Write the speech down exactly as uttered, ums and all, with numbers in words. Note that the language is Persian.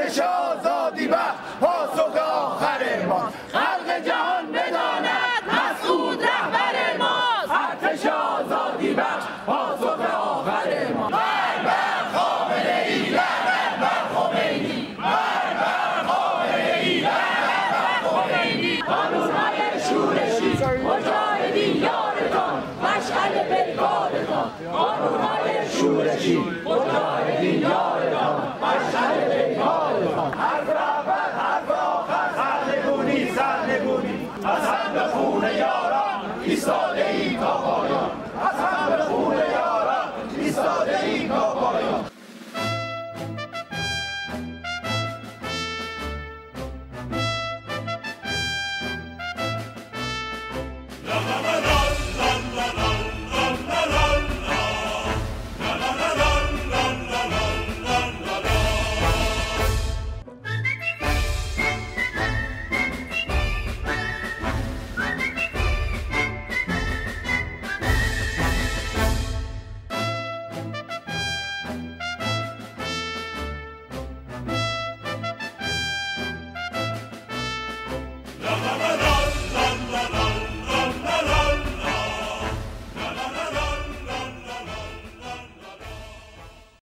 ارتش آزادی بخش پاسخ آخر ما. خلق جهان بداند مسعود رهبر ماست. ارتش آزادی بخش پاسخ آخر ما. مرگ بر خامنه ای، لعنت بر خمینی. مرگ بر خامنه ای، لعنت بر خمینی. قانون‌های شورشی مجاهدین یارتان، مشعل پیکارتان. قانون‌های شورشی مجاهدین یارتان.